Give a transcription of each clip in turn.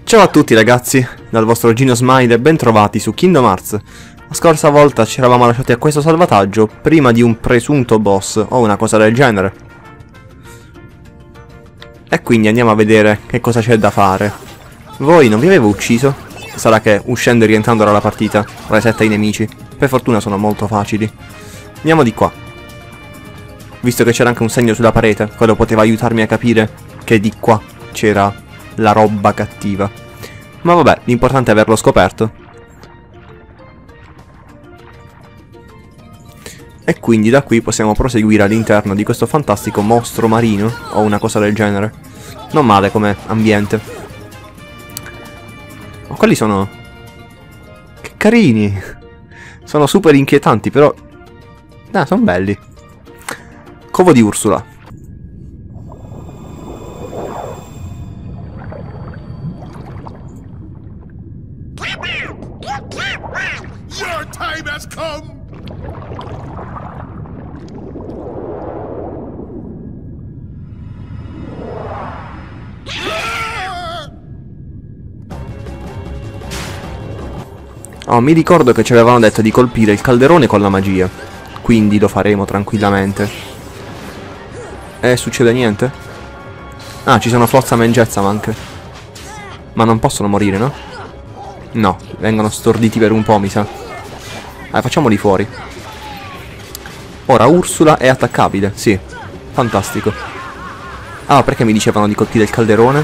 Ciao a tutti ragazzi, dal vostro Gino Smile e bentrovati su Kingdom Hearts. La scorsa volta ci eravamo lasciati a questo salvataggio prima di un presunto boss o una cosa del genere. E quindi andiamo a vedere che cosa c'è da fare. Voi non vi avevo ucciso? Sarà che uscendo e rientrando dalla partita resetta i nemici. Per fortuna sono molto facili. Andiamo di qua. Visto che c'era anche un segno sulla parete, quello poteva aiutarmi a capire che di qua c'era la roba cattiva. Ma vabbè, l'importante è averlo scoperto. E quindi da qui possiamo proseguire all'interno di questo fantastico mostro marino o una cosa del genere. Non male come ambiente. Ma quelli sono... che carini! Sono super inquietanti, però... sono belli. Covo di Ursula. Your time has come! Oh, mi ricordo che ci avevano detto di colpire il calderone con la magia. Quindi lo faremo tranquillamente. Succede niente? Ah, ci sono Flotsam e Jetsam anche. Ma non possono morire, no? No, vengono storditi per un po', mi sa. Facciamoli fuori. Ora Ursula è attaccabile, sì. Fantastico. Ah, perché mi dicevano di colpire il calderone?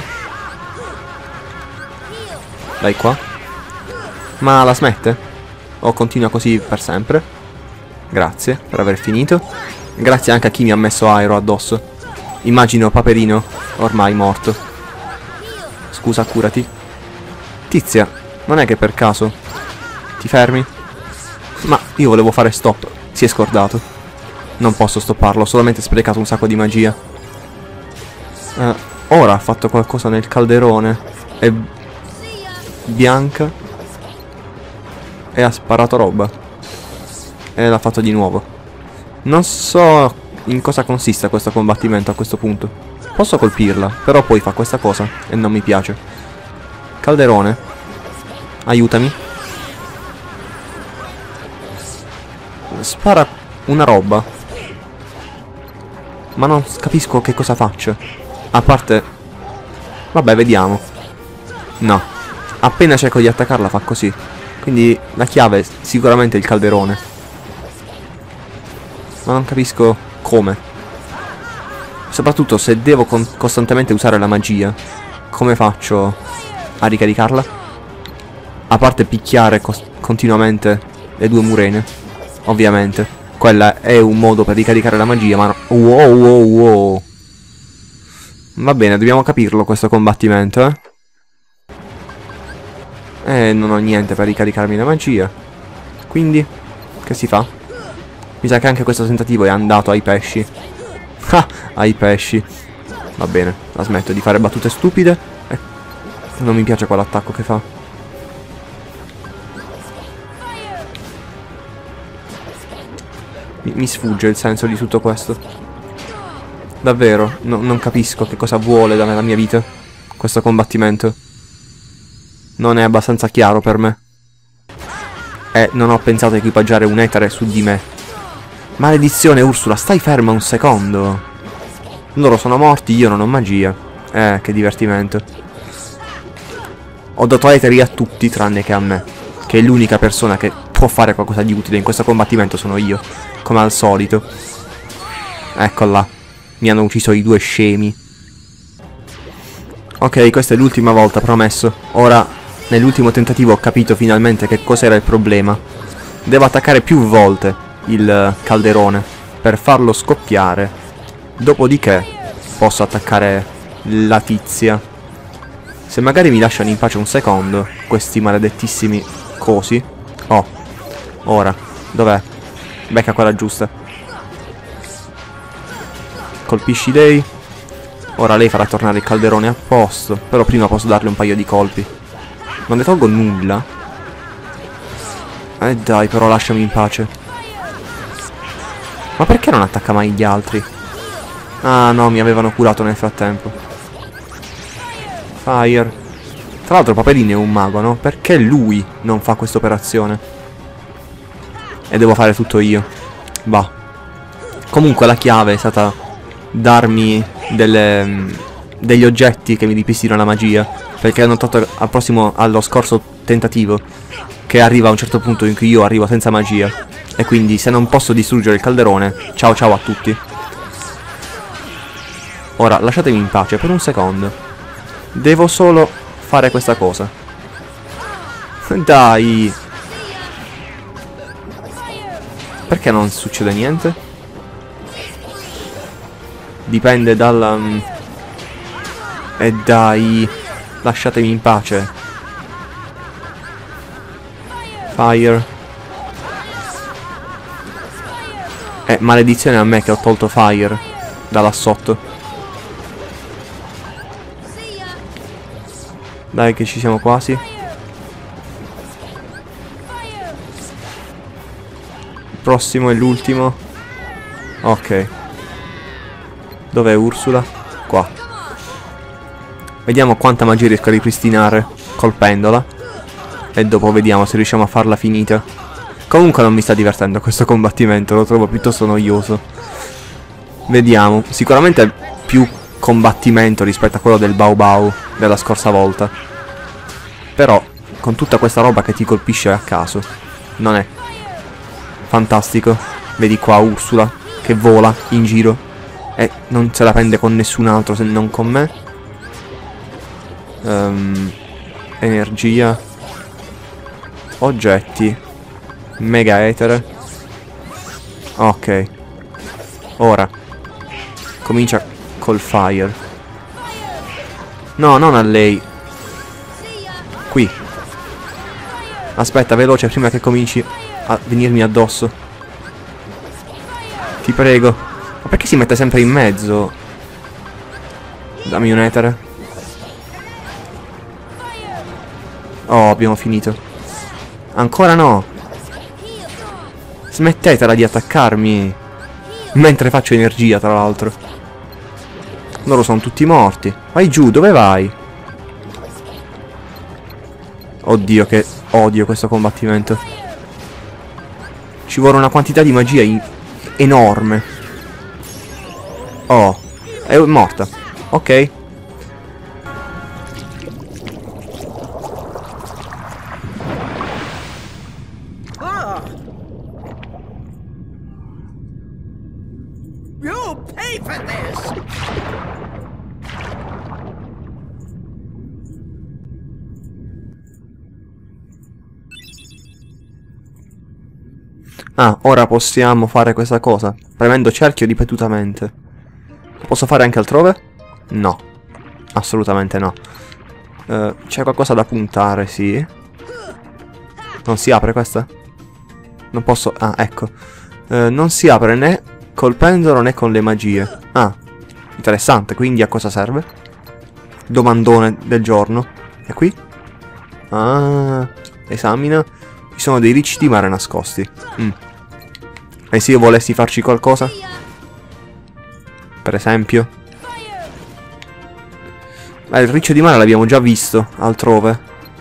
Dai qua. Ma la smette? O continua così per sempre? Grazie per aver finito. Grazie anche a chi mi ha messo aero addosso. Immagino Paperino, ormai morto. Scusa, curati. Tizia, non è che per caso ti fermi? Ma io volevo fare stop. Si è scordato. Non posso stopparlo, ho solamente sprecato un sacco di magia. Ora ha fatto qualcosa nel calderone. È bianca. E ha sparato roba. E l'ha fatto di nuovo. Non so in cosa consista questo combattimento a questo punto. Posso colpirla, però poi fa questa cosa e non mi piace. Calderone, aiutami. Spara una roba. Ma non capisco che cosa faccia. A parte... vabbè, vediamo. No. Appena cerco di attaccarla fa così. Quindi la chiave è sicuramente il calderone. Ma non capisco come. Soprattutto se devo costantemente usare la magia. Come faccio a ricaricarla? A parte picchiare continuamente le due murene. Ovviamente. Quella è un modo per ricaricare la magia, ma... wow, wow, wow. Va bene, dobbiamo capirlo questo combattimento, non ho niente per ricaricarmi la magia. Quindi, che si fa? Mi sa che anche questo tentativo è andato ai pesci. Ah, ai pesci. Va bene, la smetto di fare battute stupide. Non mi piace quell'attacco che fa. Mi sfugge il senso di tutto questo. Davvero, non capisco che cosa vuole dalla mia vita questo combattimento. Non è abbastanza chiaro per me. E non ho pensato a equipaggiare un etere su di me. Maledizione, Ursula, stai ferma un secondo. Loro sono morti, io non ho magia. Che divertimento. Ho dato eteri a tutti tranne che a me, che è l'unica persona che può fare qualcosa di utile in questo combattimento sono io. Come al solito. Eccola. Mi hanno ucciso i due scemi. Ok, questa è l'ultima volta, promesso. Ora, nell'ultimo tentativo ho capito finalmente che cos'era il problema. Devo attaccare più volte il calderone per farlo scoppiare. Dopodiché posso attaccare la tizia. Se magari mi lasciano in pace un secondo questi maledettissimi cosi. Oh, ora, dov'è? Becca quella giusta. Colpisci lei. Ora lei farà tornare il calderone a posto. Però prima posso darle un paio di colpi. Non ne tolgo nulla. Dai, però lasciami in pace. Ma perché non attacca mai gli altri? Ah no, mi avevano curato nel frattempo. Fire. Tra l'altro Paperino è un mago, no? Perché lui non fa questa operazione? E devo fare tutto io. Bah. Comunque la chiave è stata darmi degli oggetti che mi ripristinano la magia. Perché ho notato allo scorso tentativo che arriva a un certo punto in cui io arrivo senza magia. E quindi se non posso distruggere il calderone, ciao ciao a tutti. Ora lasciatemi in pace per un secondo. Devo solo fare questa cosa. Dai. Perché non succede niente? Dipende dalla... E dai. Lasciatemi in pace. Fire. Maledizione a me che ho tolto Fire da là sotto. Dai che ci siamo quasi. Il prossimo è l'ultimo. Ok. Dov'è Ursula? Qua. Vediamo quanta magia riesco a ripristinare colpendola. E dopo vediamo se riusciamo a farla finita. Comunque non mi sta divertendo questo combattimento. Lo trovo piuttosto noioso. Vediamo. Sicuramente è più combattimento rispetto a quello del Bau Bau della scorsa volta. Però con tutta questa roba che ti colpisce a caso, non è fantastico. Vedi qua Ursula che vola in giro e non se la prende con nessun altro se non con me. Energia. Oggetti. Mega etere. Ok. Ora comincia col fire. No, non a lei. Qui. Aspetta, veloce, prima che cominci a venirmi addosso. Ti prego. Ma perché si mette sempre in mezzo? Dammi un etere. Oh, abbiamo finito. Ancora no. Smettetela di attaccarmi. Mentre faccio energia, tra l'altro. Loro sono tutti morti. Vai giù, dove vai? Oddio, che odio questo combattimento. Ci vuole una quantità di magia enorme. Oh, è morta. Ok. You'll pay for this! Ah, ora possiamo fare questa cosa, premendo cerchio ripetutamente. Lo posso fare anche altrove? No. Assolutamente no. C'è qualcosa da puntare, sì. Non si apre questa? Non posso... Ah, ecco. Non si apre né col pendolo né con le magie. Ah, interessante, quindi a cosa serve? Domandone del giorno. E qui? Ah, esamina. Ci sono dei ricci di mare nascosti. E se io volessi farci qualcosa? Per esempio? Il riccio di mare l'abbiamo già visto altrove.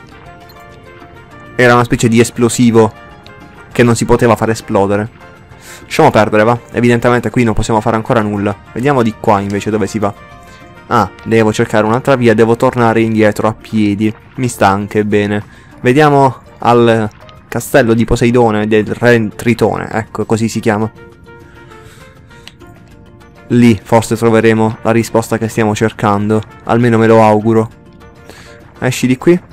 Era una specie di esplosivo che non si poteva far esplodere. Lasciamo perdere, va. Evidentemente qui non possiamo fare ancora nulla. Vediamo di qua invece dove si va. Ah, devo cercare un'altra via. Devo tornare indietro a piedi. Mi sta anche bene. Vediamo al castello di Poseidone del re Tritone. Ecco, così si chiama. Lì forse troveremo la risposta che stiamo cercando. Almeno me lo auguro. Esci di qui.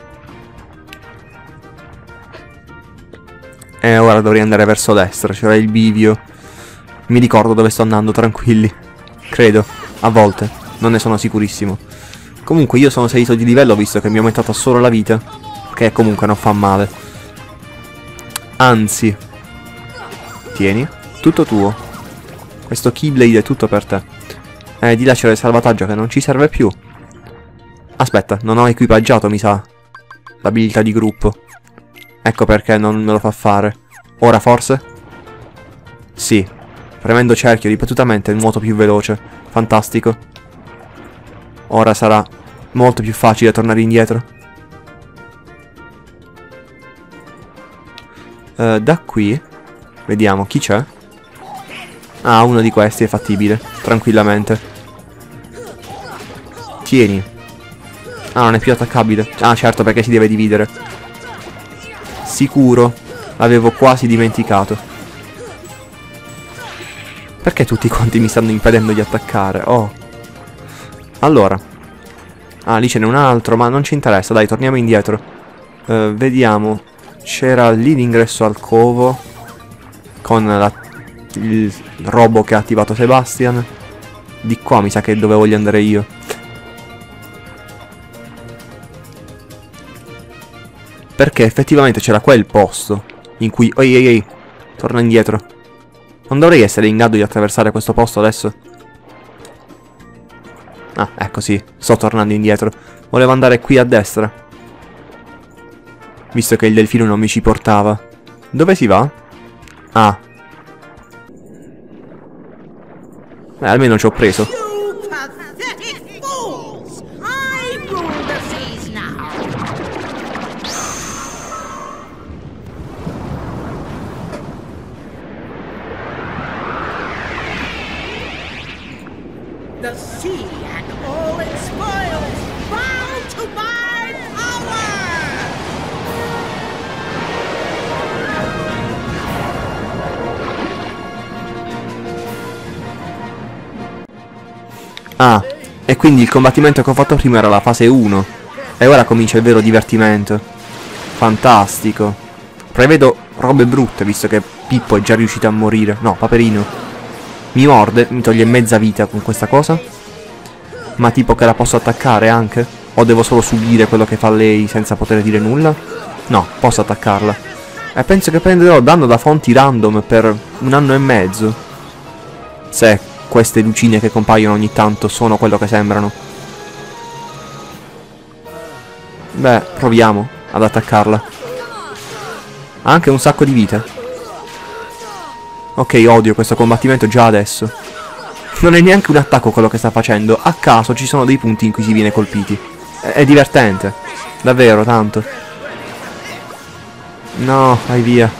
E ora dovrei andare verso destra. C'era il bivio. Mi ricordo dove sto andando, tranquilli. Credo, a volte. Non ne sono sicurissimo. Comunque io sono salito di livello visto che mi ho aumentato solo la vita. Che comunque non fa male. Anzi. Tieni. Tutto tuo. Questo Keyblade è tutto per te. Di là c'era il salvataggio che non ci serve più. Aspetta, non ho equipaggiato, mi sa, l'abilità di gruppo. Ecco perché non me lo fa fare. Ora forse? Sì. Premendo cerchio ripetutamente nuoto più veloce. Fantastico. Ora sarà molto più facile tornare indietro. Da qui vediamo chi c'è. Ah, uno di questi è fattibile, tranquillamente. Tieni. Ah, non è più attaccabile. Ah, certo, perché si deve dividere. Sicuro. L'avevo quasi dimenticato. Perché tutti quanti mi stanno impedendo di attaccare? Oh. Allora. Ah, lì ce n'è un altro, ma non ci interessa. Dai, torniamo indietro. Vediamo. C'era lì l'ingresso al covo. Con il robo che ha attivato Sebastian. Di qua mi sa che è dove voglio andare io. Perché effettivamente c'era quel posto in cui... Ehi, ehi, ehi. Torna indietro. Non dovrei essere in grado di attraversare questo posto adesso? Ah, ecco sì. Sto tornando indietro. Volevo andare qui a destra. Visto che il delfino non mi ci portava. Dove si va? Ah. Beh, almeno ci ho preso. You pathetic fools! I rule the seas now! The sea and all its spoils bow to my power! Ah, e quindi il combattimento che ho fatto prima era la fase 1. E ora comincia il vero divertimento. Fantastico. Prevedo robe brutte, visto che Pippo è già riuscito a morire. No, Paperino. Mi morde, mi toglie mezza vita con questa cosa. Ma tipo che la posso attaccare anche? O devo solo subire quello che fa lei senza poter dire nulla? No, posso attaccarla. E penso che prenderò danno da fonti random per 1 anno e mezzo. Se queste lucine che compaiono ogni tanto sono quello che sembrano. Beh, proviamo ad attaccarla. Ha anche un sacco di vite. Ok, odio questo combattimento già adesso. Non è neanche un attacco quello che sta facendo. A caso ci sono dei punti in cui si viene colpiti. È divertente. Davvero, tanto. No, vai via.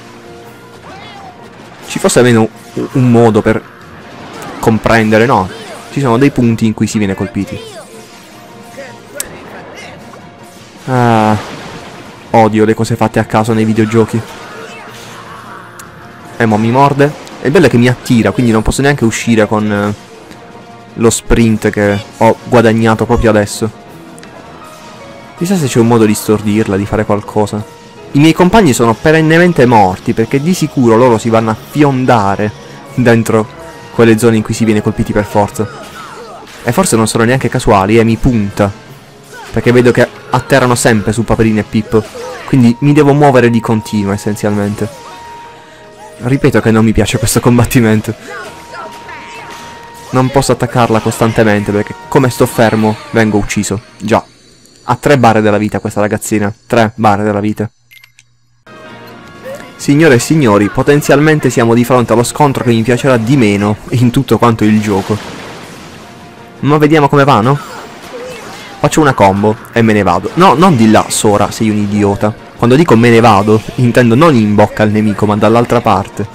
Ci fosse almeno un modo per comprendere, no. Ci sono dei punti in cui si viene colpiti. Ah, odio le cose fatte a caso nei videogiochi. Mo mi morde. E il bello è che mi attira, quindi non posso neanche uscire con lo sprint che ho guadagnato proprio adesso. Chissà se c'è un modo di stordirla, di fare qualcosa. I miei compagni sono perennemente morti, perché di sicuro loro si vanno a fiondare dentro quelle zone in cui si viene colpiti per forza. E forse non sono neanche casuali, mi punta. Perché vedo che atterrano sempre su Paperino e Pippo. Quindi mi devo muovere di continuo, essenzialmente. Ripeto che non mi piace questo combattimento. Non posso attaccarla costantemente, perché come sto fermo vengo ucciso. Già. Ha 3 barre della vita questa ragazzina. 3 barre della vita. Signore e signori, potenzialmente siamo di fronte allo scontro che mi piacerà di meno in tutto quanto il gioco. Ma vediamo come vanno. Faccio una combo e me ne vado. No, non di là, Sora, sei un idiota. Quando dico me ne vado, intendo non in bocca al nemico, ma dall'altra parte.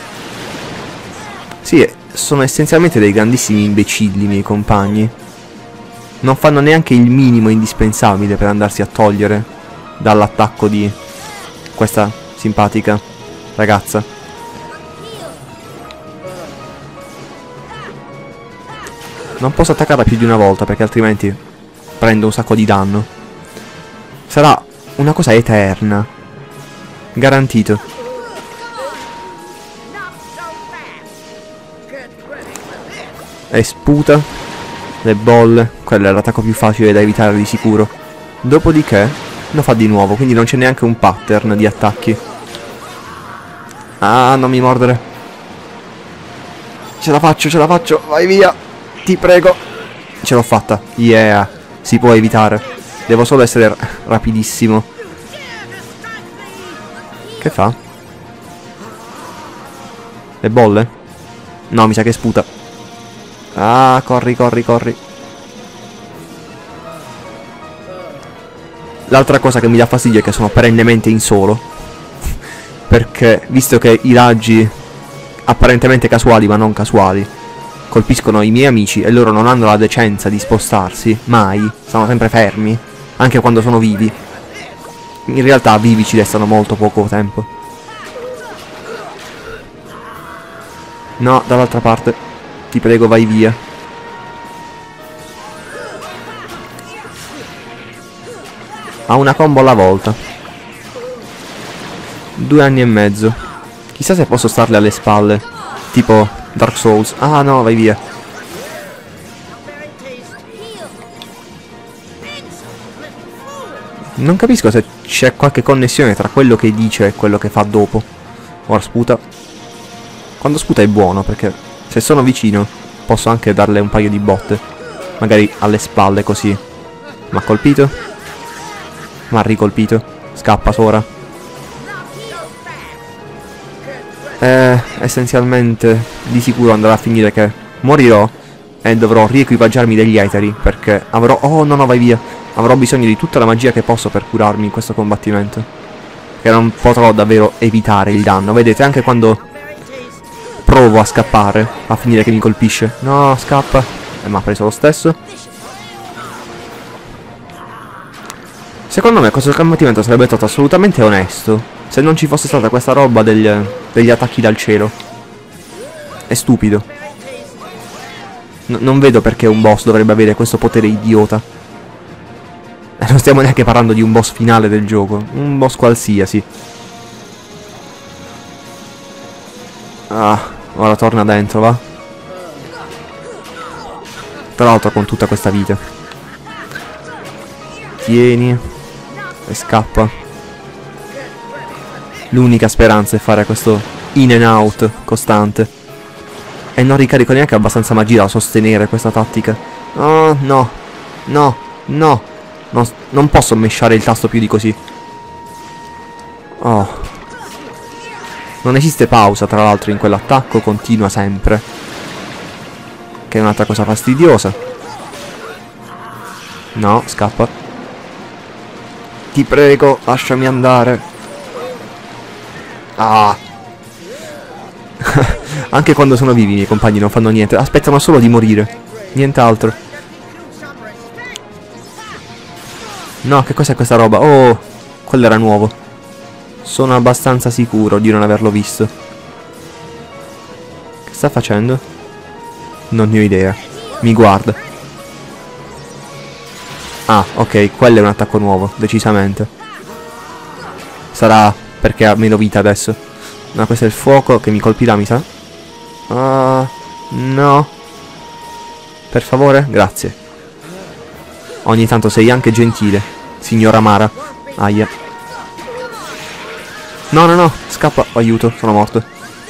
Sì, sono essenzialmente dei grandissimi imbecilli i miei compagni. Non fanno neanche il minimo indispensabile per andarsi a togliere dall'attacco di questa simpatica ragazza. Non posso attaccarla più di una volta, perché altrimenti prendo un sacco di danno. Sarà una cosa eterna. Garantito. E sputa le bolle. Quello è l'attacco più facile da evitare di sicuro. Dopodiché lo fa di nuovo, quindi non c'è neanche un pattern di attacchi. Ah, non mi mordere. Ce la faccio, vai via. Ti prego. Ce l'ho fatta. Yeah. Si può evitare. Devo solo essere rapidissimo. Che fa? Le bolle? No, mi sa che sputa. Ah, corri. L'altra cosa che mi dà fastidio è che sono perennemente in solo. Perché, visto che i raggi apparentemente casuali ma non casuali colpiscono i miei amici e loro non hanno la decenza di spostarsi, mai, stanno sempre fermi, anche quando sono vivi. In realtà vivi ci restano molto poco tempo. No, dall'altra parte. Ti prego, vai via. Ha una combo alla volta. 2 anni e mezzo. Chissà se posso starle alle spalle. Tipo Dark Souls. Ah no, vai via. Non capisco se c'è qualche connessione tra quello che dice e quello che fa dopo. Ora sputa. Quando sputa è buono, perché se sono vicino posso anche darle un paio di botte. Magari alle spalle così. Ma ha colpito? Ma ha ricolpito. Scappa Sora. Essenzialmente di sicuro andrà a finire che morirò e dovrò riequipaggiarmi degli eteri, perché avrò... Oh no no, vai via. Avrò bisogno di tutta la magia che posso per curarmi in questo combattimento, che non potrò davvero evitare il danno. Vedete, anche quando provo a scappare a finire che mi colpisce. No, scappa. Ma ha preso lo stesso. Secondo me questo combattimento sarebbe stato assolutamente onesto se non ci fosse stata questa roba degli attacchi dal cielo. È stupido. Non vedo perché un boss dovrebbe avere questo potere idiota. E non stiamo neanche parlando di un boss finale del gioco. Un boss qualsiasi. Ah, ora torna dentro, va. Tra l'altro con tutta questa vita. Tieni. E scappa. L'unica speranza è fare questo in and out costante. E non ricarico neanche abbastanza magia da sostenere questa tattica. Oh, no. No, no. Non posso mesciare il tasto più di così. Oh. Non esiste pausa, tra l'altro, in quell'attacco. Continua sempre. Che è un'altra cosa fastidiosa. No, scappa. Ti prego, lasciami andare. Ah. Anche quando sono vivi i miei compagni non fanno niente. Aspettano solo di morire. Nient'altro. No, che cos'è questa roba? Oh, quello era nuovo. Sono abbastanza sicuro di non averlo visto. Che sta facendo? Non ne ho idea. Mi guarda. Ah, ok, quello è un attacco nuovo, decisamente. Sarà perché ha meno vita adesso. No, questo è il fuoco che mi colpirà, mi sa. Ah, no. Per favore, grazie. Ogni tanto sei anche gentile, signora Mara. Aia. No, no, no, scappa. Aiuto, sono morto.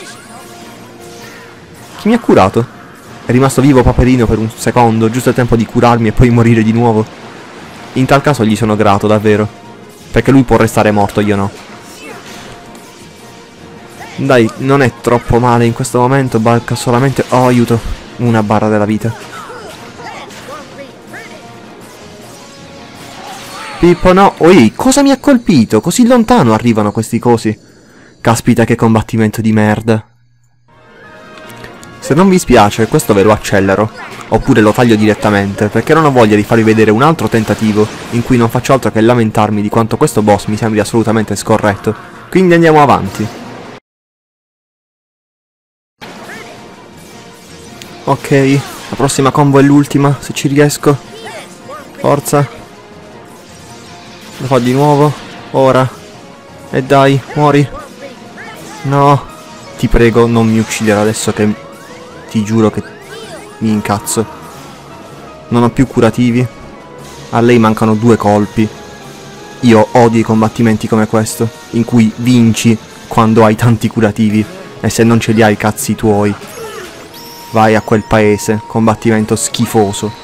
Chi mi ha curato? È rimasto vivo Paperino per un secondo, giusto il tempo di curarmi e poi morire di nuovo. In tal caso gli sono grato, davvero. Perché lui può restare morto, io no. Dai, non è troppo male in questo momento, balca solamente... Oh, aiuto. Una barra della vita. Pippo, no. Oi, cosa mi ha colpito? Così lontano arrivano questi cosi. Caspita, che combattimento di merda. Se non vi spiace, questo ve lo accelero. Oppure lo taglio direttamente, perché non ho voglia di farvi vedere un altro tentativo in cui non faccio altro che lamentarmi di quanto questo boss mi sembri assolutamente scorretto. Quindi andiamo avanti. Ok, la prossima combo è l'ultima, se ci riesco. Forza. Lo fa di nuovo. Ora. E dai, muori. No. Ti prego, non mi uccidere adesso che... Ti giuro che mi incazzo. Non ho più curativi. A lei mancano 2 colpi. Io odio i combattimenti come questo, in cui vinci quando hai tanti curativi. E se non ce li hai, cazzi tuoi. Vai a quel paese, combattimento schifoso.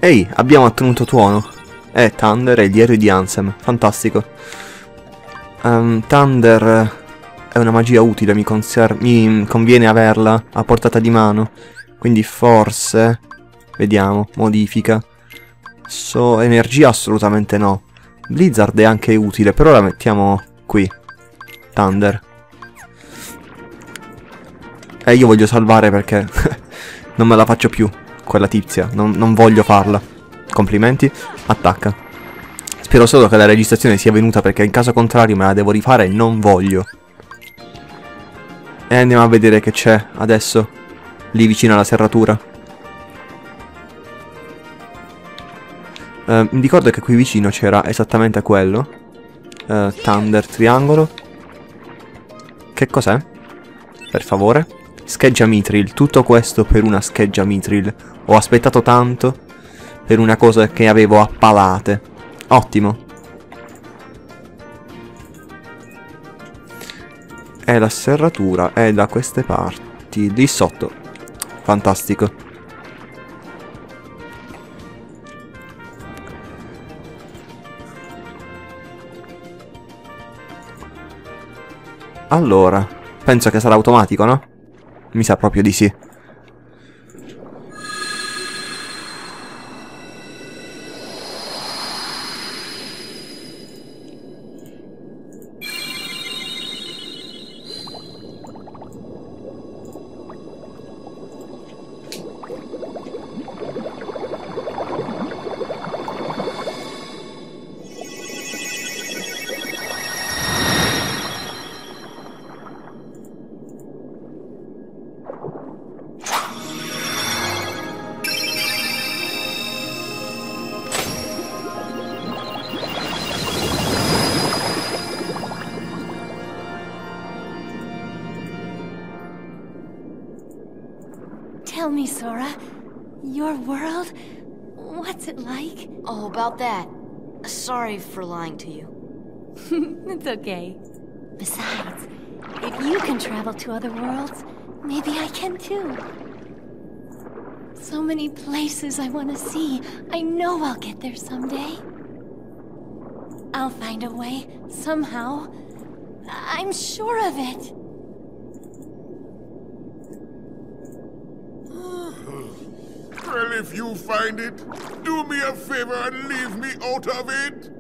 Ehi, abbiamo ottenuto tuono. Thunder è gli eroi di Ansem. Fantastico. Thunder è una magia utile, mi conviene averla a portata di mano. Quindi forse... Vediamo, modifica. Energia assolutamente no. Blizzard è anche utile, però la mettiamo qui. Thunder. Io voglio salvare perché non me la faccio più, quella tizia. Non voglio farla. Complimenti. Attacca. Spero solo che la registrazione sia venuta, perché in caso contrario me la devo rifare e non voglio. E andiamo a vedere che c'è adesso, lì vicino alla serratura. Mi ricordo che qui vicino c'era esattamente quello. Thunder triangolo. Che cos'è? Per favore. Scheggia Mithril. Tutto questo per una scheggia Mithril. Ho aspettato tanto per una cosa che avevo a palate. Ottimo. E la serratura è da queste parti, lì sotto. Fantastico. Allora, penso che sarà automatico, no? Mi sa proprio di sì. Tell me, Sora, your world, what's it like? Oh, about that. Sorry for lying to you. It's okay. Besides, if you can travel to other worlds, maybe I can too. So many places I want to see. I know I'll get there someday. I'll find a way, somehow. I'm sure of it. Well, if you find it, do me a favor and leave me out of it.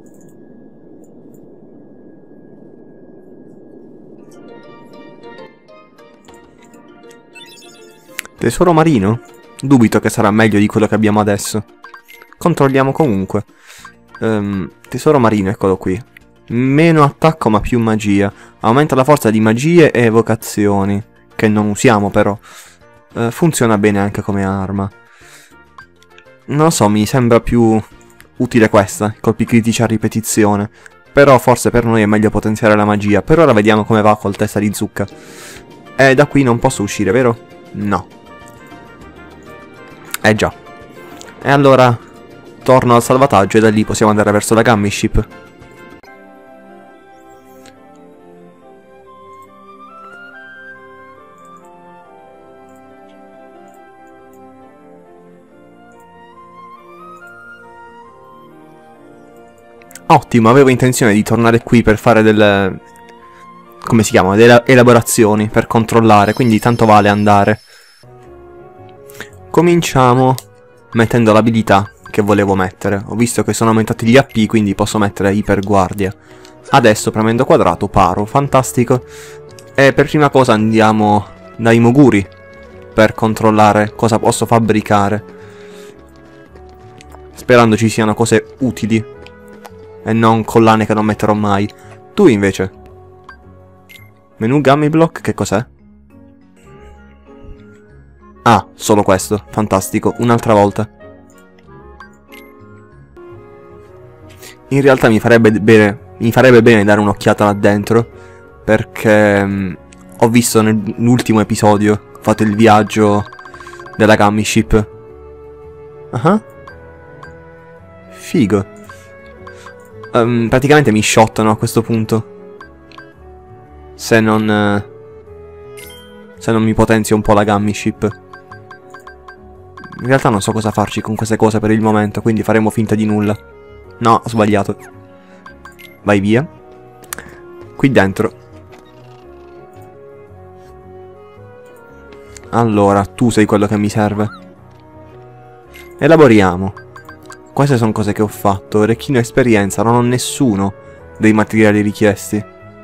Tesoro marino? Dubito che sarà meglio di quello che abbiamo adesso. Controlliamo comunque. Tesoro marino, eccolo qui. Meno attacco ma più magia. Aumenta la forza di magie e evocazioni, che non usiamo però. Funziona bene anche come arma. Non lo so, mi sembra più utile questa, colpi critici a ripetizione. Però forse per noi è meglio potenziare la magia. Per ora vediamo come va col testa di zucca. E da qui non posso uscire, vero? No. Già. E allora torno al salvataggio e da lì possiamo andare verso la Gummy Ship. Ottimo, avevo intenzione di tornare qui per fare delle... come si chiama? Delle elaborazioni, per controllare, quindi tanto vale andare. Cominciamo mettendo l'abilità che volevo mettere. Ho visto che sono aumentati gli AP, quindi posso mettere iperguardia. Adesso premendo quadrato paro, fantastico. E per prima cosa andiamo dai Moguri per controllare cosa posso fabbricare, sperando ci siano cose utili e non collane che non metterò mai. Tu invece, menu Gummy Block, che cos'è? Ah, solo questo, fantastico, un'altra volta. In realtà mi farebbe bene dare un'occhiata là dentro, perché ho visto nell'ultimo episodio, ho fatto il viaggio della Gummy Ship. Figo. Praticamente mi shottano a questo punto, se non mi potenzio un po' la Gummy Ship. In realtà non so cosa farci con queste cose per il momento, quindi faremo finta di nulla. No, ho sbagliato. Vai via. Qui dentro. Allora, tu sei quello che mi serve. Elaboriamo. Queste sono cose che ho fatto. Orecchino esperienza, non ho nessuno dei materiali richiesti.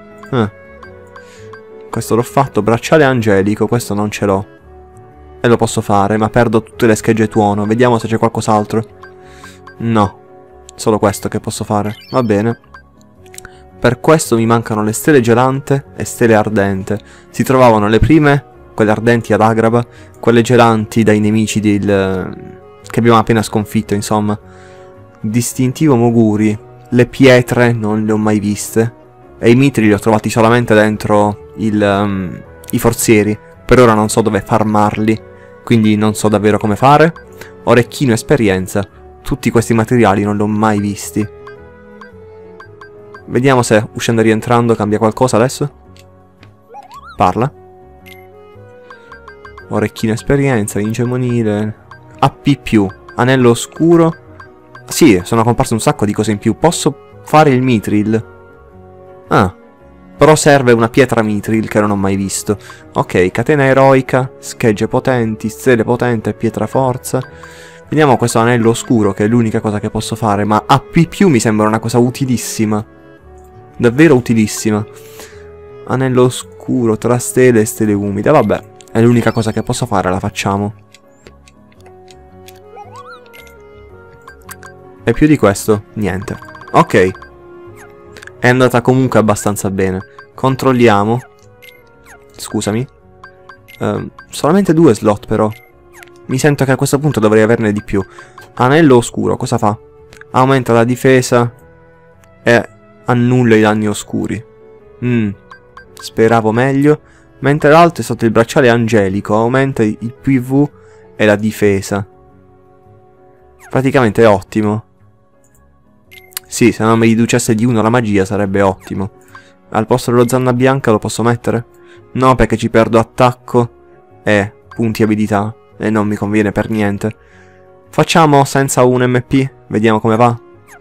Questo l'ho fatto. Bracciale angelico, questo non ce l'ho. E lo posso fare, ma perdo tutte le schegge tuono. Vediamo se c'è qualcos'altro. No. Solo questo che posso fare. Va bene. Per questo mi mancano le stele gelante e stele ardente. Si trovavano le prime, quelle ardenti ad Agrabah, quelle gelanti dai nemici che abbiamo appena sconfitto, insomma. Distintivo Moguri. Le pietre non le ho mai viste. E i mitri li ho trovati solamente dentro i forzieri. Per ora non so dove farmarli, quindi non so davvero come fare. Orecchino esperienza. Tutti questi materiali non li ho mai visti. Vediamo se uscendo e rientrando cambia qualcosa adesso. Parla. Orecchino esperienza, ingemonile. AP+, anello oscuro. Sì, sono comparse un sacco di cose in più. Posso fare il mithril. Ah, però serve una pietra mithril che non ho mai visto. Ok, catena eroica, schegge potenti, stele potente, pietra forza. Vediamo questo anello oscuro, che è l'unica cosa che posso fare. Ma AP+ mi sembra una cosa utilissima. Davvero utilissima. Anello oscuro, tra stele e stele umide. Vabbè, è l'unica cosa che posso fare, la facciamo. E più di questo, niente. Ok. È andata comunque abbastanza bene. Controlliamo. Scusami. Solamente 2 slot però. Mi sento che a questo punto dovrei averne di più. Anello oscuro, cosa fa? Aumenta la difesa e annulla i danni oscuri. Speravo meglio. Mentre l'altro è sotto il bracciale angelico. Aumenta il PV e la difesa. Praticamente è ottimo. Sì, se non mi riducesse di 1 la magia sarebbe ottimo. Al posto dello zanna bianca lo posso mettere? No, perché ci perdo attacco e punti abilità. E non mi conviene per niente. Facciamo senza un MP. Vediamo come va.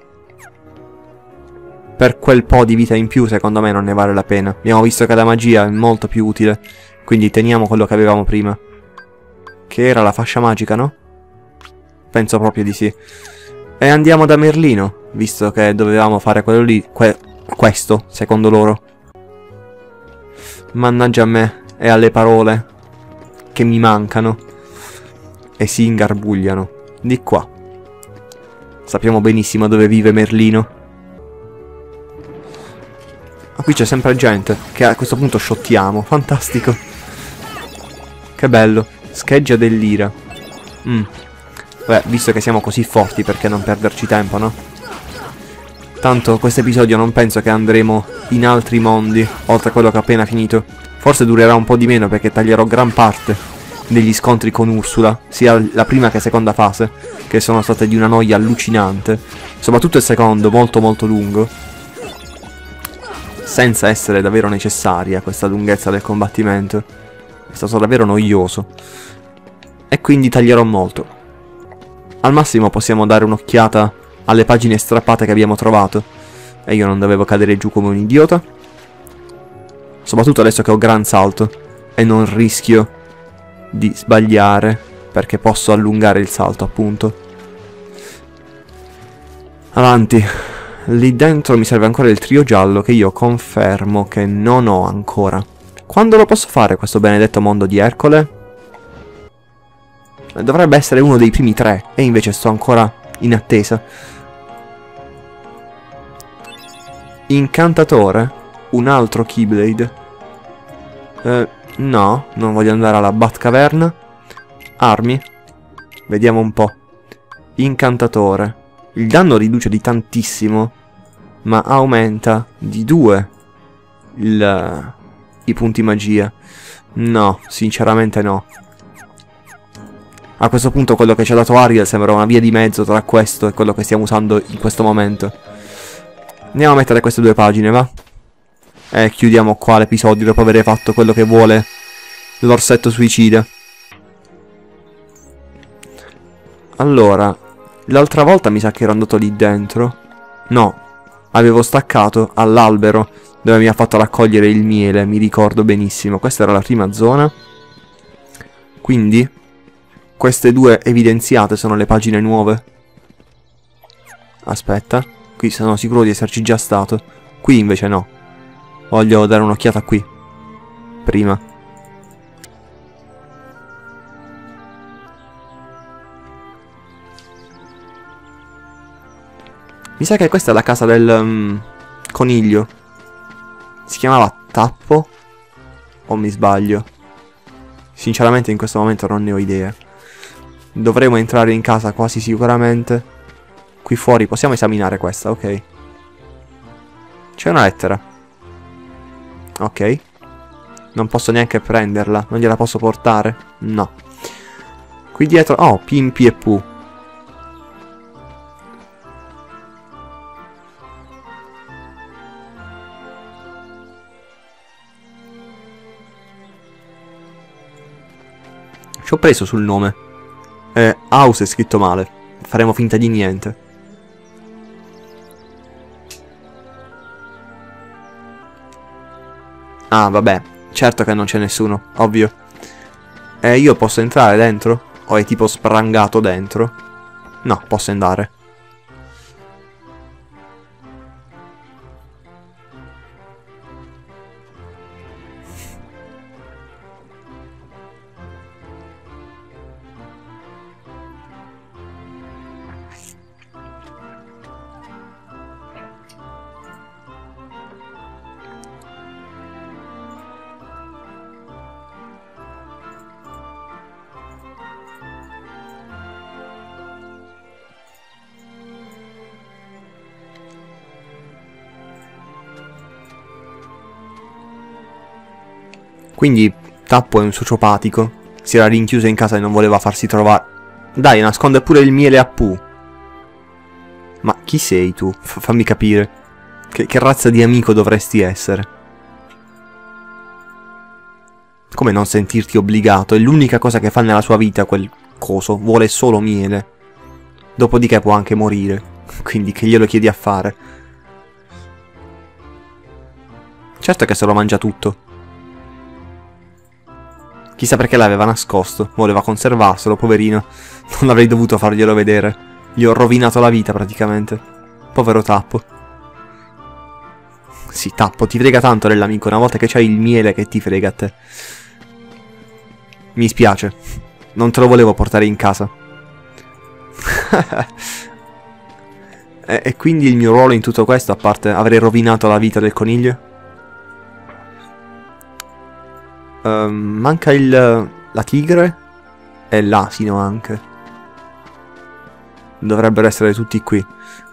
Per quel po' di vita in più secondo me non ne vale la pena. Abbiamo visto che la magia è molto più utile. Quindi teniamo quello che avevamo prima. Che era la fascia magica, no? Penso proprio di sì. E andiamo da Merlino. Visto che dovevamo fare quello lì. Questo, secondo loro. Mannaggia a me e alle parole che mi mancano. E si ingarbugliano. Di qua. Sappiamo benissimo dove vive Merlino. Ma qui c'è sempre gente. Che a questo punto shottiamo. Fantastico. Che bello. Scheggia dell'ira. Beh, visto che siamo così forti, perché non perderci tempo, no? Tanto questo episodio non penso che andremo in altri mondi, oltre a quello che ho appena finito. Forse durerà un po' di meno perché taglierò gran parte degli scontri con Ursula, sia la prima che seconda fase, che sono state di una noia allucinante. Soprattutto il secondo, molto molto lungo. Senza essere davvero necessaria questa lunghezza del combattimento. È stato davvero noioso. E quindi taglierò molto. Al massimo possiamo dare un'occhiata alle pagine strappate che abbiamo trovato. E io non dovevo cadere giù come un idiota. Soprattutto adesso che ho gran salto e non rischio di sbagliare, perché posso allungare il salto, appunto. Avanti. Lì dentro mi serve ancora il trio giallo, che io confermo che non ho ancora. Quando lo posso fare questo benedetto mondo di Ercole? Dovrebbe essere uno dei primi 3, e invece sto ancora in attesa. Incantatore? Un altro Keyblade? No, non voglio andare alla Batcaverna. Armi? Vediamo un po'. Incantatore. Il danno riduce di tantissimo, ma aumenta di 2 i punti magia. No, sinceramente no. A questo punto quello che ci ha dato Ariel sembra una via di mezzo tra questo e quello che stiamo usando in questo momento. Andiamo a mettere queste 2 pagine, va? E chiudiamo qua l'episodio dopo aver fatto quello che vuole l'orsetto suicida. Allora, l'altra volta mi sa che ero andato lì dentro. No, avevo staccato all'albero dove mi ha fatto raccogliere il miele, mi ricordo benissimo. Questa era la prima zona. Quindi, queste due evidenziate sono le pagine nuove. Aspetta, qui sono sicuro di esserci già stato. Qui invece no. Voglio dare un'occhiata qui. Prima. Mi sa che questa è la casa del coniglio. Si chiamava Tappo? O mi sbaglio? Sinceramente in questo momento non ne ho idea. Dovremo entrare in casa quasi sicuramente. Qui fuori possiamo esaminare questa, ok. C'è una lettera. Ok. Non posso neanche prenderla. Non gliela posso portare? No. Qui dietro... Oh, Pimpi e Pooh. Ci ho preso sul nome. House è scritto male. Faremo finta di niente. Ah, vabbè. Certo che non c'è nessuno. Ovvio. Io posso entrare dentro? O è tipo sprangato dentro? No, posso andare. Quindi Tappo è un sociopatico. Si era rinchiuso in casa e non voleva farsi trovare. Dai, nasconde pure il miele a Pooh. Ma chi sei tu? Fammi capire. Che razza di amico dovresti essere? Come non sentirti obbligato? È l'unica cosa che fa nella sua vita quel coso. Vuole solo miele. Dopodiché può anche morire. Quindi che glielo chiedi a fare? Certo che se lo mangia tutto. Chissà perché l'aveva nascosto. Voleva conservarselo, poverino. Non avrei dovuto farglielo vedere. Gli ho rovinato la vita praticamente. Povero Tappo. Sì, Tappo, ti frega tanto dell'amico. Una volta che c'hai il miele che ti frega a te. Mi spiace. Non te lo volevo portare in casa. E quindi il mio ruolo in tutto questo, a parte aver rovinato la vita del coniglio? Manca la tigre e l'asino anche. Dovrebbero essere tutti qui.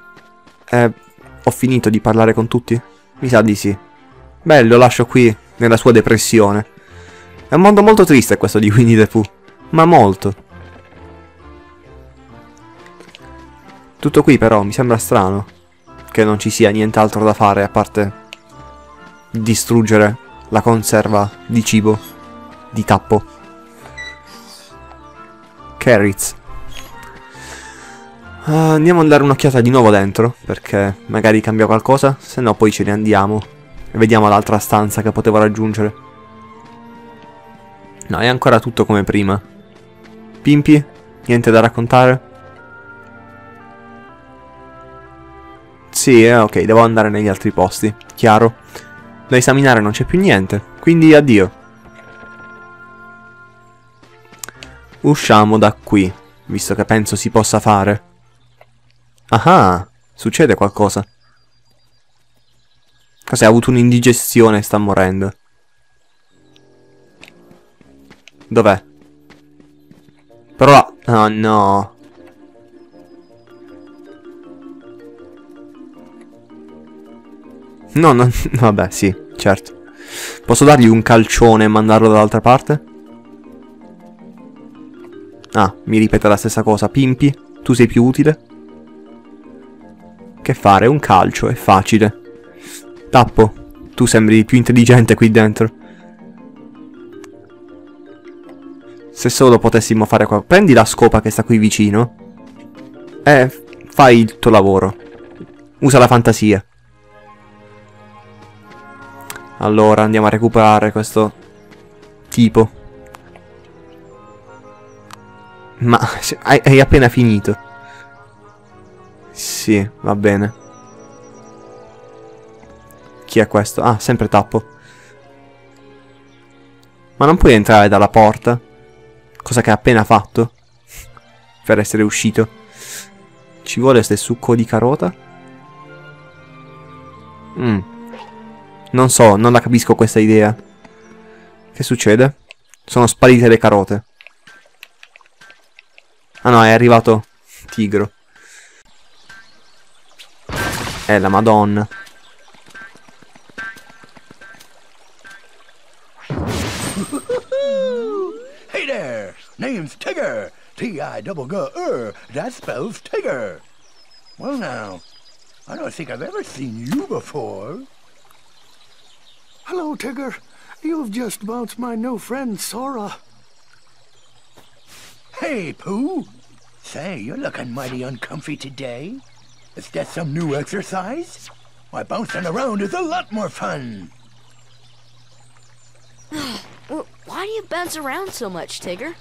Ho finito di parlare con tutti? Mi sa di sì. Beh, lo lascio qui nella sua depressione. È un mondo molto triste questo di Winnie the Pooh. Ma molto. Tutto qui però mi sembra strano che non ci sia nient'altro da fare a parte distruggere la conserva di cibo di Tappo. Carrots. Andiamo a dare un'occhiata di nuovo dentro, perché magari cambia qualcosa, se no poi ce ne andiamo e vediamo l'altra stanza che potevo raggiungere. No, è ancora tutto come prima. Pimpi? Niente da raccontare? Sì, ok, devo andare negli altri posti, chiaro. Da esaminare non c'è più niente, quindi addio. Usciamo da qui, visto che penso si possa fare. Ah, succede qualcosa. Cos'è? Ha avuto un'indigestione e sta morendo. Dov'è? Però... Oh no. No, no, vabbè, sì, certo. Posso dargli un calcione e mandarlo dall'altra parte? Ah, mi ripete la stessa cosa. Pimpi, tu sei più utile? Che fare? Un calcio, è facile. Tappo, tu sembri più intelligente qui dentro. Se solo potessimo fare qua. Prendi la scopa che sta qui vicino. Fai il tuo lavoro. Usa la fantasia. Allora, andiamo a recuperare questo tipo. Ma hai appena finito. Sì, va bene. Chi è questo? Ah, sempre Tappo. Ma non puoi entrare dalla porta? Cosa che hai appena fatto? Per essere uscito. Ci vuole questo succo di carota? Non so, non la capisco questa idea. Che succede? Sono sparite le carote. Ah no, è arrivato Tigro. La Madonna. Hey there! Name's Tigger! T-I-G-G-R. That spells Tigger. Well now, I don't think I've ever seen you before. Hello, Tigger. You've just bounced my new friend, Sora. Hey, Pooh! Say, you're looking mighty uncomfy today. Is that some new exercise? Why, bouncing around is a lot more fun. Why do you bounce around so much, Tigger?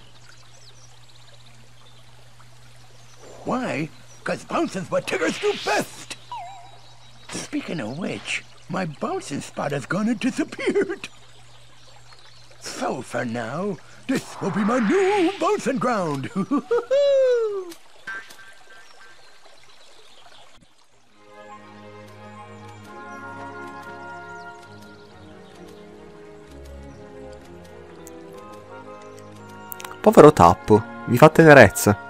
Why? 'Cause bouncing's what Tiggers do best. Speaking of which, my bouncing spot has gone and disappeared. So for now, this will be my new bouncing ground. Povero Tappo, mi fa tenerezza.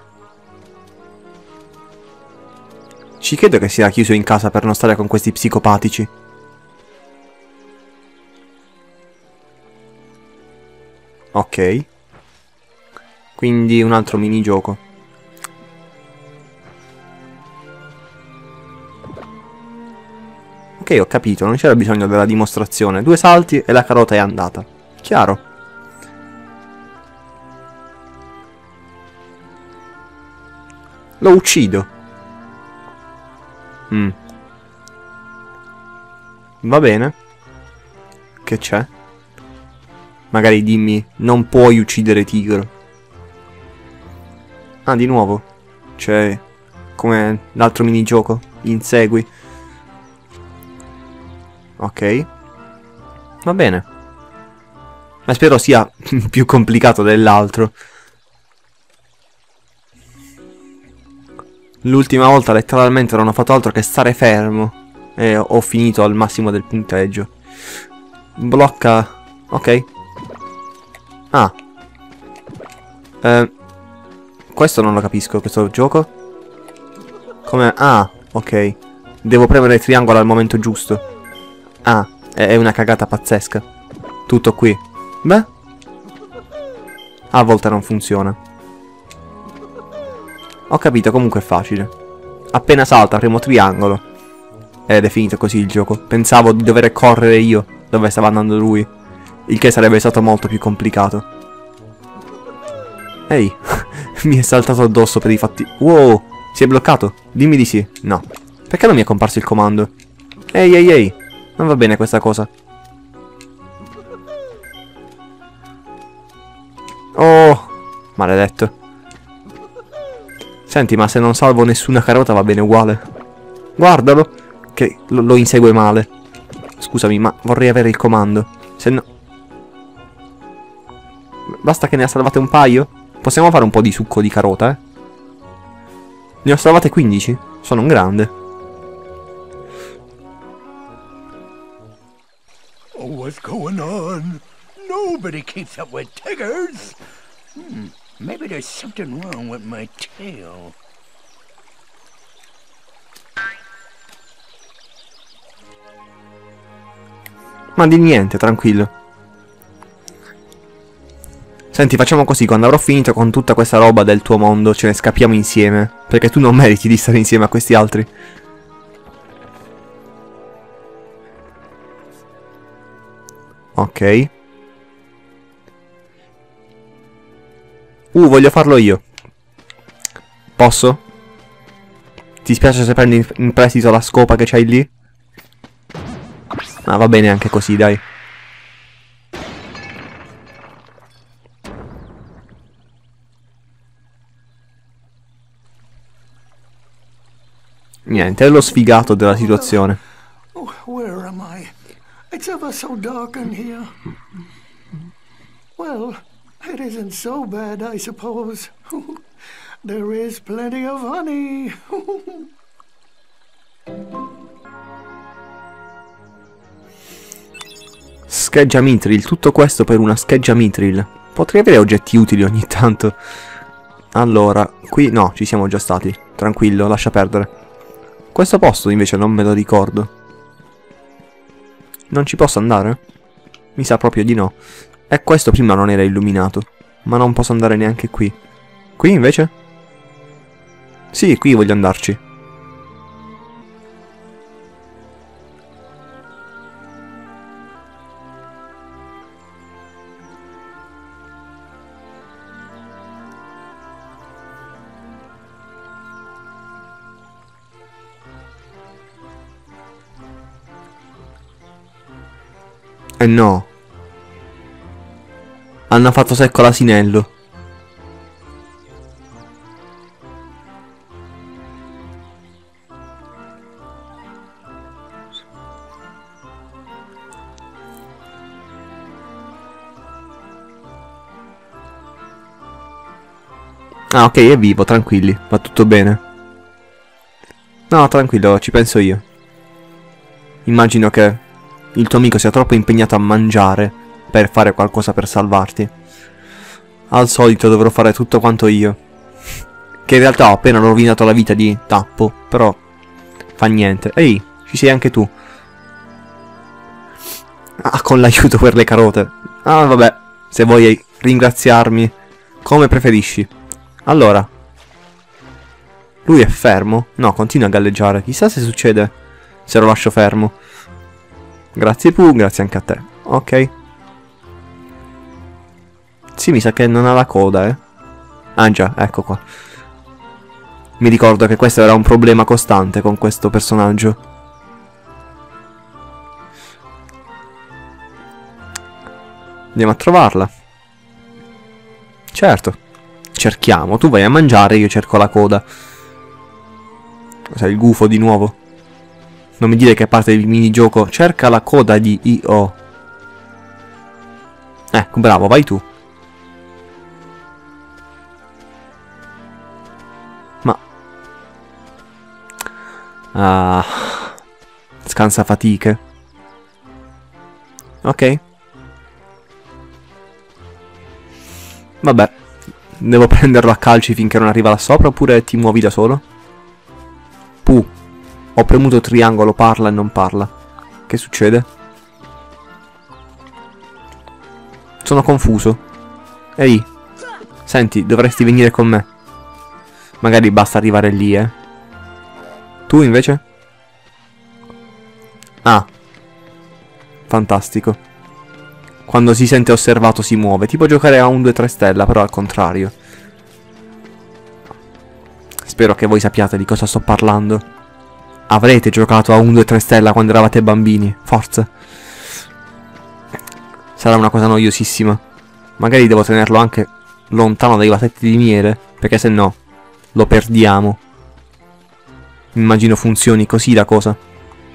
Ci credo che sia chiuso in casa per non stare con questi psicopatici. Ok. Quindi un altro minigioco. Ok, ho capito, non c'era bisogno della dimostrazione. 2 salti e la carota è andata. Chiaro. Lo uccido. Va bene. Che c'è? Magari dimmi, non puoi uccidere Tigro. Ah, di nuovo. C'è come l'altro minigioco. Insegui. Ok. Va bene. Ma spero sia più complicato dell'altro. L'ultima volta letteralmente non ho fatto altro che stare fermo. E ho finito al massimo del punteggio. Blocca. Ok. Ah. Questo non lo capisco, questo gioco. Come? Ah, ok. Devo premere il triangolo al momento giusto. Ah, è una cagata pazzesca. Tutto qui. Beh. A volte non funziona. Ho capito, comunque è facile. Appena salta, premo triangolo. Ed è finito così il gioco. Pensavo di dover correre io dove stava andando lui. Il che sarebbe stato molto più complicato. Ehi, mi è saltato addosso per i fatti... Wow, si è bloccato? Dimmi di sì. No. Perché non mi è comparso il comando? Ehi, ehi, ehi. Non va bene questa cosa. Oh, maledetto. Senti, ma se non salvo nessuna carota va bene uguale. Guardalo, che lo insegue male. Scusami, ma vorrei avere il comando. Se no... Basta che ne ha salvate un paio? Possiamo fare un po' di succo di carota, eh? Ne ho salvate 15? Sono un grande. Oh, what's going on? Nobody keeps up with Tiggers. Maybe there's something wrong with my tail. Ma di niente, tranquillo. Senti, facciamo così, quando avrò finito con tutta questa roba del tuo mondo, ce ne scappiamo insieme. Perché tu non meriti di stare insieme a questi altri. Ok. Voglio farlo io. Posso? Ti spiace se prendi in prestito la scopa che c'hai lì? Ah, va bene anche così, dai. Niente, è lo sfigato della situazione. Oh, where am I? It's ever so dark in here. Well, it isn't so bad, I suppose. There is plenty of honey. Scheggia Mithril, tutto questo per una scheggia Mithril. Potrei avere oggetti utili ogni tanto. Allora, qui no, ci siamo già stati. Tranquillo, lascia perdere. Questo posto invece non me lo ricordo. Non ci posso andare? Mi sa proprio di no. E questo prima non era illuminato. Ma non posso andare neanche qui. Qui invece? Sì, qui voglio andarci. Eh no. Hanno fatto secco l'asinello. Ah, ok, è vivo, tranquilli, va tutto bene. No, tranquillo, ci penso io. Immagino che il tuo amico sia troppo impegnato a mangiare per fare qualcosa per salvarti. Al solito dovrò fare tutto quanto io. Che in realtà ho appena rovinato la vita di Tappo, però fa niente. Ehi, ci sei anche tu. Ah, con l'aiuto per le carote. Ah, vabbè, se vuoi ringraziarmi, come preferisci. Allora, lui è fermo? No, continua a galleggiare. Chissà se succede se lo lascio fermo. Grazie Pooh, grazie anche a te. Ok. Sì, mi sa che non ha la coda, eh. Ah già, ecco qua. Mi ricordo che questo era un problema costante con questo personaggio. Andiamo a trovarla. Certo. Cerchiamo, tu vai a mangiare, io cerco la coda. Cos'è il gufo di nuovo? Non mi dire che è parte del minigioco. Cerca la coda di I.O. Ecco, bravo, vai tu. Ma... ah... scansa fatiche. Ok. Vabbè. Devo prenderlo a calci finché non arriva là sopra oppure ti muovi da solo? Pooh. Ho premuto triangolo, parla e non parla. Che succede? Sono confuso. Ehi. Senti, dovresti venire con me. Magari basta arrivare lì, eh. Tu invece? Ah. Fantastico. Quando si sente osservato si muove. Tipo giocare a un 2-3 stella, però al contrario. Spero che voi sappiate di cosa sto parlando. Avrete giocato a un 2-3 stella quando eravate bambini. Forza. Sarà una cosa noiosissima. Magari devo tenerlo anche lontano dai vasetti di miele, perché se no lo perdiamo. Immagino funzioni così la cosa.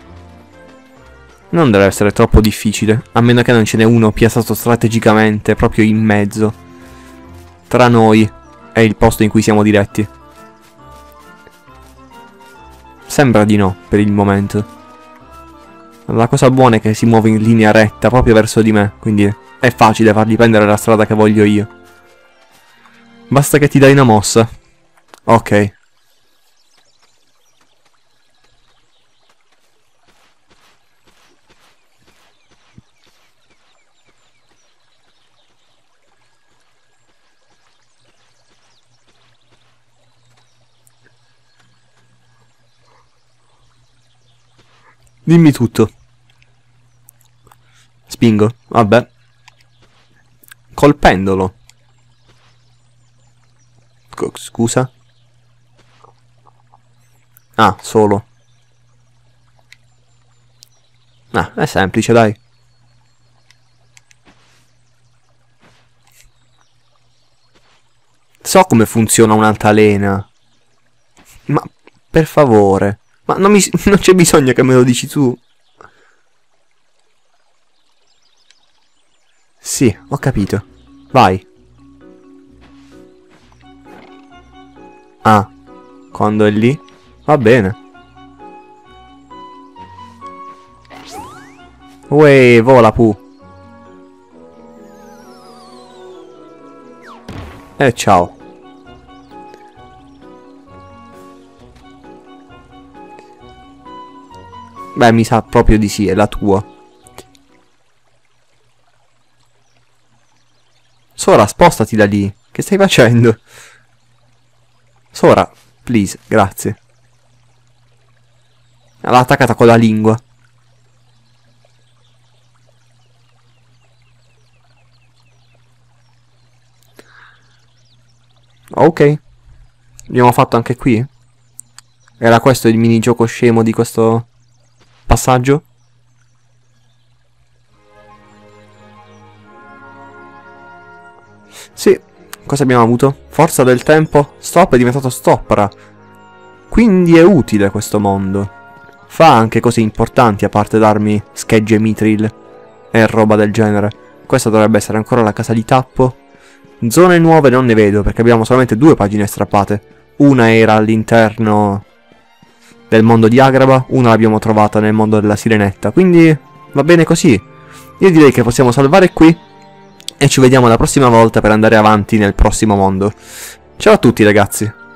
Non deve essere troppo difficile, a meno che non ce n'è uno piazzato strategicamente proprio in mezzo tra noi e il posto in cui siamo diretti. Sembra di no, per il momento. La cosa buona è che si muove in linea retta proprio verso di me, quindi è facile fargli prendere la strada che voglio io. Basta che ti dai una mossa. Ok. Dimmi tutto. Spingo? Vabbè. Colpendolo. Scusa? Ah, solo. Ah, è semplice, dai. So come funziona un'altalena. Ma, per favore. Ma non c'è bisogno che me lo dici tu. Sì, ho capito. Vai. Ah, quando è lì? Va bene. Uè, vola Pooh. Ciao. Beh, mi sa proprio di sì, è la tua. Sora, spostati da lì. Che stai facendo? Sora, please, grazie. L'ha attaccata con la lingua. Ok. Abbiamo fatto anche qui? Era questo il minigioco scemo di questo passaggio? Sì. Cosa abbiamo avuto? Forza del tempo. Stop è diventato stoppera. Quindi è utile questo mondo. Fa anche cose importanti a parte darmi schegge mithril e roba del genere. Questa dovrebbe essere ancora la casa di Tappo. Zone nuove non ne vedo perché abbiamo solamente 2 pagine strappate. Una era all'interno del mondo di Agrabah, una l'abbiamo trovata nel mondo della Sirenetta. Quindi va bene così. Io direi che possiamo salvare qui e ci vediamo la prossima volta per andare avanti nel prossimo mondo. Ciao a tutti ragazzi.